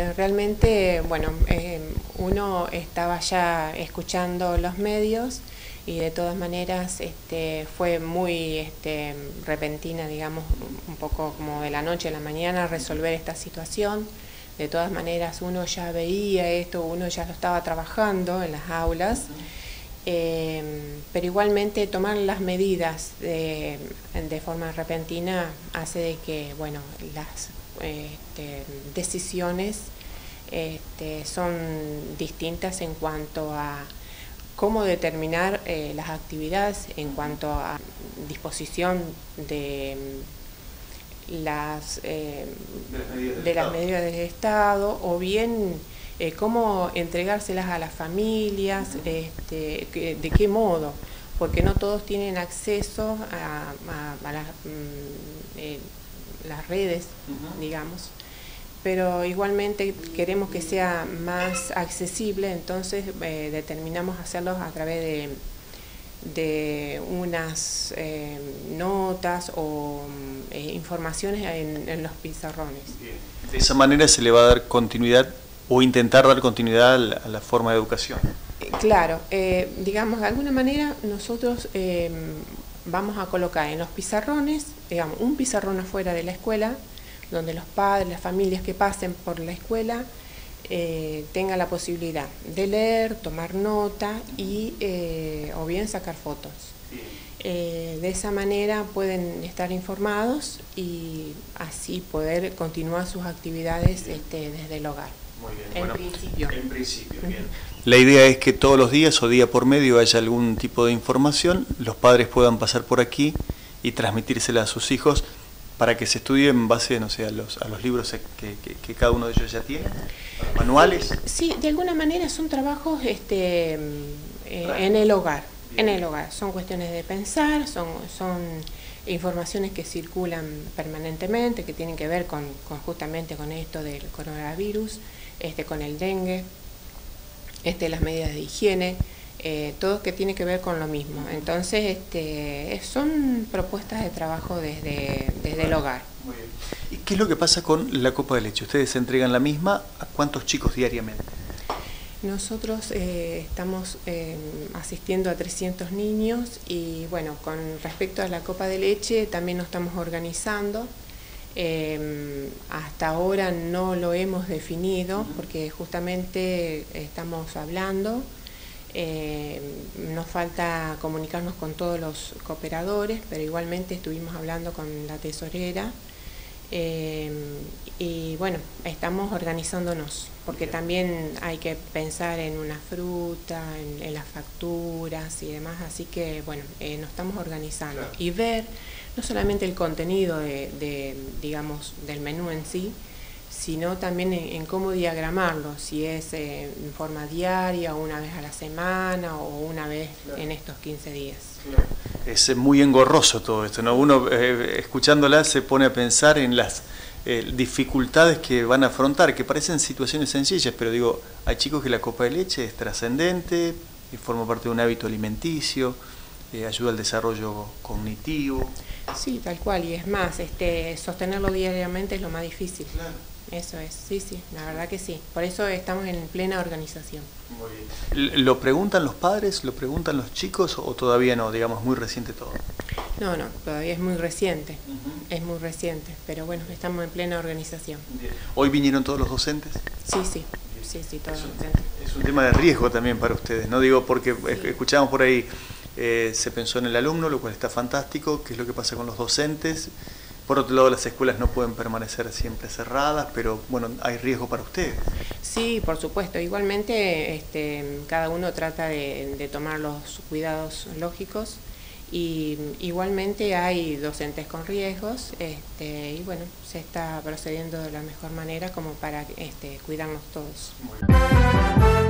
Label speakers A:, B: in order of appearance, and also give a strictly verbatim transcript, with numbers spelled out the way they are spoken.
A: Eh, realmente, bueno, eh, uno estaba ya escuchando los medios y de todas maneras este, fue muy este, repentina, digamos, un poco como de la noche a la mañana resolver esta situación. De todas maneras uno ya veía esto, uno ya lo estaba trabajando en las aulas, eh, pero igualmente tomar las medidas de, de forma repentina hace de que, bueno, las este, decisiones este, son distintas en cuanto a cómo determinar eh, las actividades, en cuanto a disposición de las, eh, de las medidas del Estado, o bien eh, cómo entregárselas a las familias, este, que, de qué modo, porque no todos tienen acceso a, a, a las, mm, eh, las redes, uh-huh. digamos, pero igualmente queremos que sea más accesible, entonces eh, determinamos hacerlos a través de de unas eh, notas o eh, informaciones en, en los pizarrones.
B: De esa manera se le va a dar continuidad o intentar dar continuidad a la, a la forma de educación.
A: Eh, claro, eh, digamos, de alguna manera nosotros eh, vamos a colocar en los pizarrones, digamos, un pizarrón afuera de la escuela, donde los padres, las familias que pasen por la escuela, Eh, tenga la posibilidad de leer, tomar nota y eh, o bien sacar fotos. Eh, de esa manera pueden estar informados y así poder continuar sus actividades este, desde el hogar.
B: Muy bien.
A: En
B: Bueno,
A: principio.
B: En principio, bien. La idea es que todos los días o día por medio haya algún tipo de información, los padres puedan pasar por aquí y transmitírsela a sus hijos para que se estudie en base, no sé, a los, a los libros que, que, que cada uno de ellos ya tiene, manuales.
A: Sí, de alguna manera son trabajos este, eh, en el hogar, en el hogar. Son cuestiones de pensar, son, son informaciones que circulan permanentemente, que tienen que ver con, con justamente con esto del coronavirus, este, con el dengue, este, las medidas de higiene. Eh, todo que tiene que ver con lo mismo. Entonces, este, son propuestas de trabajo desde, desde el hogar.
B: Muy bien. ¿Y qué es lo que pasa con la copa de leche? ¿Ustedes entregan la misma a cuántos chicos diariamente?
A: Nosotros eh, estamos eh, asistiendo a trescientos niños y, bueno, con respecto a la copa de leche también nos estamos organizando. Eh, hasta ahora no lo hemos definido porque justamente estamos hablando. Eh, nos falta comunicarnos con todos los cooperadores, pero igualmente estuvimos hablando con la tesorera eh, y bueno, estamos organizándonos, porque también hay que pensar en una fruta, en, en las facturas y demás, así que bueno, eh, nos estamos organizando y ver no solamente el contenido de, de, digamos, del menú en sí, sino también en, en cómo diagramarlo, si es eh, en forma diaria, o una vez a la semana, o una vez claro. en estos quince días.
B: Claro. Es muy engorroso todo esto, ¿no? Uno eh, escuchándola se pone a pensar en las eh, dificultades que van a afrontar, que parecen situaciones sencillas, pero digo, hay chicos que la copa de leche es trascendente, y forma parte de un hábito alimenticio, eh, ayuda al desarrollo cognitivo.
A: Sí, tal cual, y es más, este, sostenerlo diariamente es lo más difícil.
B: Claro.
A: Eso es, sí, sí, la verdad que sí. Por eso estamos en plena organización.
B: Muy bien. ¿Lo preguntan los padres, lo preguntan los chicos o todavía no, digamos, muy reciente todo?
A: No, no, todavía es muy reciente,
B: uh-huh.
A: es muy reciente, pero bueno, estamos en plena organización.
B: Bien. ¿Hoy vinieron todos los docentes?
A: Sí, sí, sí, sí, todos
B: es
A: los
B: un,
A: docentes.
B: Es un tema de riesgo también para ustedes, ¿no? Digo, porque sí. escuchábamos por ahí, eh, se pensó en el alumno, lo cual está fantástico, qué es lo que pasa con los docentes. Por otro lado, las escuelas no pueden permanecer siempre cerradas, pero bueno, hay riesgo para ustedes.
A: Sí, por supuesto. Igualmente, este, cada uno trata de, de tomar los cuidados lógicos y igualmente hay docentes con riesgos este, y bueno, se está procediendo de la mejor manera como para este, cuidarnos todos.
B: Muy bien.